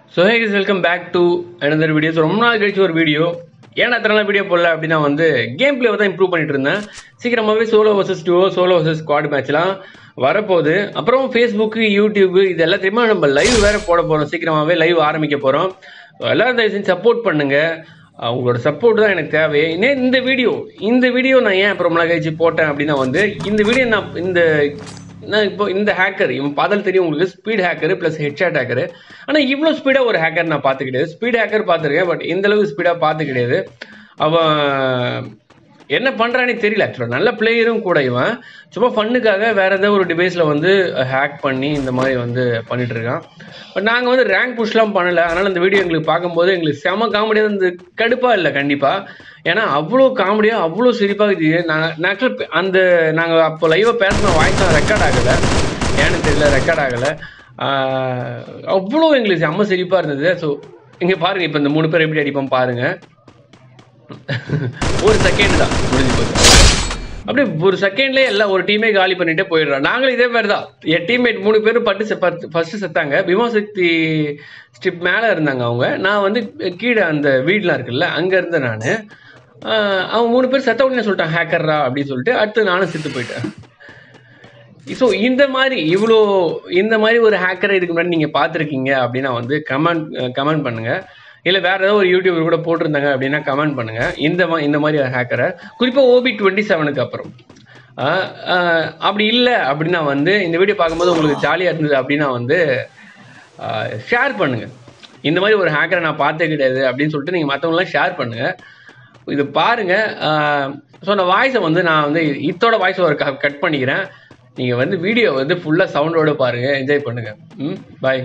So hey guys, welcome back to another video. So ரொம்ப நாள் கழிச்சு ஒரு வீடியோ. ஏன்னா அத்தனை நாள் வீடியோ போடல அப்படின்னா கேம் பிளேவை தான் இம்ப்ரூவ் பண்ணிட்டு இருந்தேன். சீக்கிரமாகவே solo versus duo solo versus squad மேட்ச்லாம் வரப்போகுது. அப்புறம் ஃபேஸ்புக்கு யூடியூப் இது எல்லாத்தையுமே நம்ம லைவ் வேற போட போகிறோம். சீக்கிரமாகவே லைவ் ஆரம்பிக்க போகிறோம். எல்லாரும் தயவு செஞ்சு சப்போர்ட் பண்ணுங்க. உங்களோட சப்போர்ட் தான் எனக்கு தேவை. இந்த வீடியோ நான் ஏன் அப்புறம் நாள் கழிச்சு போட்டேன் அப்படின்னா இந்த வீடியோ நான் இப்போ இந்த ஹேக்கர் இவன் பார்த்தாலும் தெரியும் உங்களுக்கு, speed hacker plus headshot hacker. ஆனால் இவ்வளோ ஸ்பீடாக ஒரு ஹேக்கர் நான் பார்த்து கிடையாது. ஸ்பீட் ஹேக்கர் பார்த்துருக்கேன், பட் இந்த அளவுக்கு ஸ்பீடாக பார்த்து கிடையாது. அவன் என்ன பண்ணுறானே தெரியல. ஆக்சுவலாக நல்ல பிளேயரும் கூட. இவன் சும்மா ஃபன்னுக்காக வேற ஏதாவது ஒரு டிவைஸில் ஹேக் பண்ணி இந்த மாதிரி பண்ணிட்டு இருக்கான். பட் நாங்கள் ரேங்க் புஷ்லாம் பண்ணலை. அதனால் இந்த வீடியோ எங்களுக்கு பார்க்கும்போது எங்களுக்கு செம காமெடியாக கடுப்பாக இல்லை கண்டிப்பாக. ஏன்னா அவ்வளோ காமெடியாக அவ்வளோ சிரிப்பாக இருக்குது. நாங்கள் அப்போ லைவாக பேசின வாய்ஸ் தான் ரெக்கார்ட் ஆகலை. ஏன்னு தெரியல, ரெக்கார்ட் ஆகலை. அவ்வளோ எங்களுக்கு செம்ம சிரிப்பாக இருந்தது. ஸோ இங்கே பாருங்கள், இப்போ இந்த 3 பேர் எப்படி அடிப்போம் பாருங்கள். ஒரு செகண்ட் தான் முடிஞ்சு போச்சு. அப்படியே ஒரு செகண்ட்லேயே எல்லாம் ஒரு டீமே காலி பண்ணிட்டே போயிடுறான். நாங்களும் இதே மாதிரி தான். என் டீம்மேட் 3 பேரும் ஃபர்ஸ்ட் செத்தாங்க. விமாசக்தி ஸ்ட்ரிப் மேலே இருந்தாங்க அவங்க. நான் கீழே அந்த வீடெலாம் இருக்குல்ல, அங்கே இருந்தேன் நான். அவங்க 3 பேர் செத்த உடனே சொல்லிட்டான் ஹேக்கர்ரா அப்படின்னு சொல்லிட்டு. அடுத்து நானும் செத்து போயிட்டேன். ஸோ இந்த மாதிரி ஒரு ஹேக்கரை இதுக்கு முன்னாடி நீங்கள் பார்த்துருக்கீங்க அப்படின்னா கமெண்ட் பண்ணுங்க. இல்லை வேற ஏதாவது ஒரு யூடியூபர் கூட போட்டிருந்தாங்க அப்படின்னா கமெண்ட் பண்ணுங்க. இந்த மாதிரி ஹேக்கரை குறிப்பாக OB27க்கு அப்புறம் அப்படி இல்லை அப்படின்னா இந்த வீடியோ பார்க்கும்போது உங்களுக்கு ஜாலியாக இருந்தது அப்படின்னா ஷேர் பண்ணுங்க. இந்த மாதிரி ஒரு ஹேக்கரை நான் பார்த்தே கிடையாது அப்படின்னு சொல்லிட்டு நீங்கள் மற்றவங்களாம் ஷேர் பண்ணுங்க. இது பாருங்க. ஸோ அந்த வாய்ஸை நான் இதோட வாய்ஸ் ஒரு கட் பண்ணிக்கிறேன். நீங்கள் வீடியோ ஃபுல்லாக சவுண்டோட பாருங்க, என்ஜாய் பண்ணுங்க. பாய்.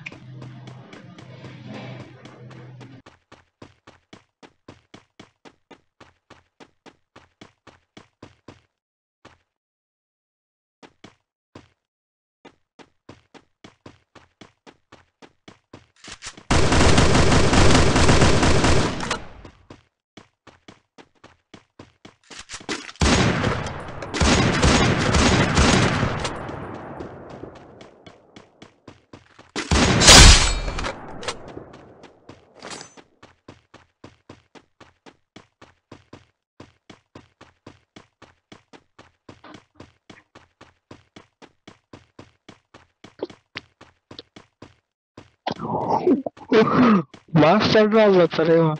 மாஸ்டர் தான் தலைவா.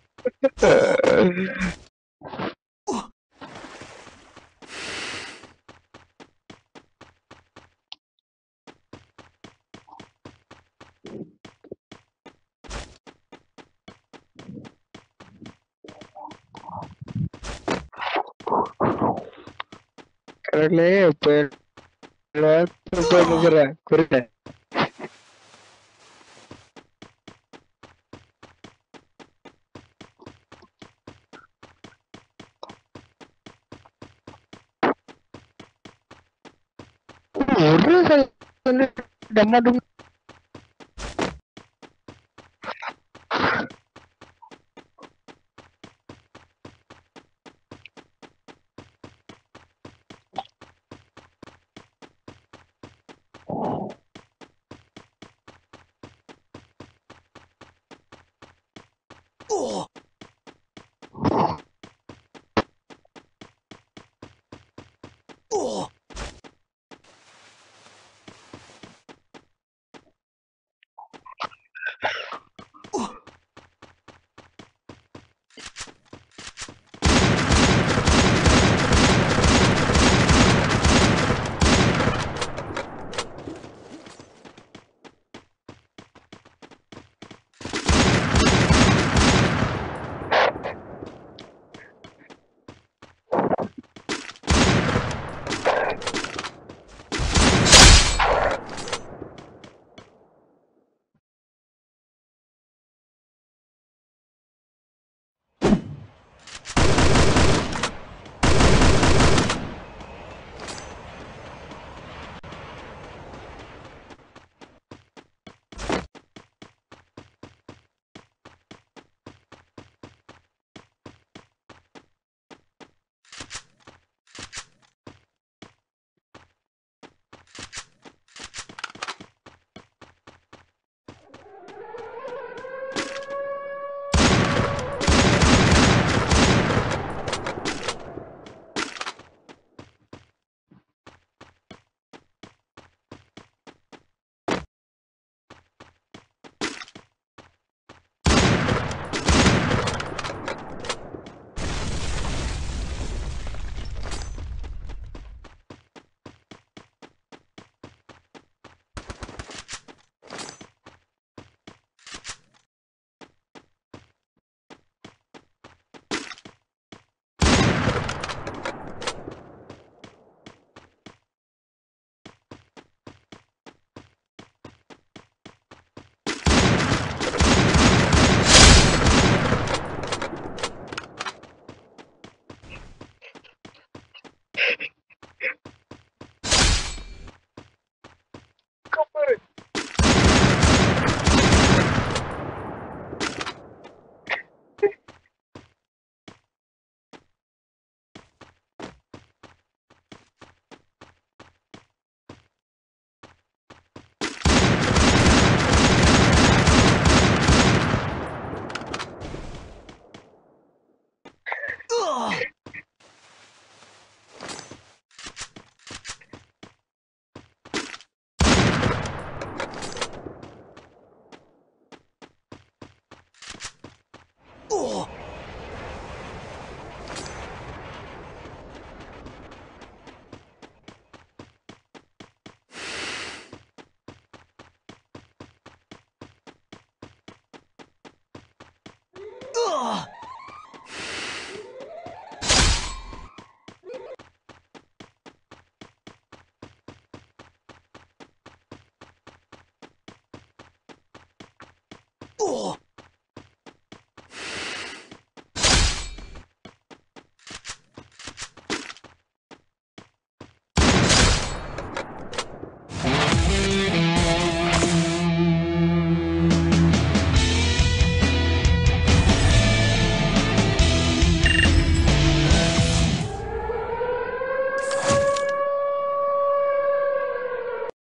கடலே குறித்த ஒரு டம்மாடும்